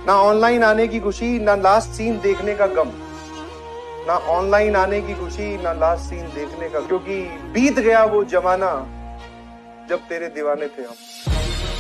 ना ऑनलाइन आने की खुशी, ना लास्ट सीन देखने का गम। ना ऑनलाइन आने की खुशी, ना लास्ट सीन देखने का, क्योंकि बीत गया वो जमाना जब तेरे दीवाने थे हम।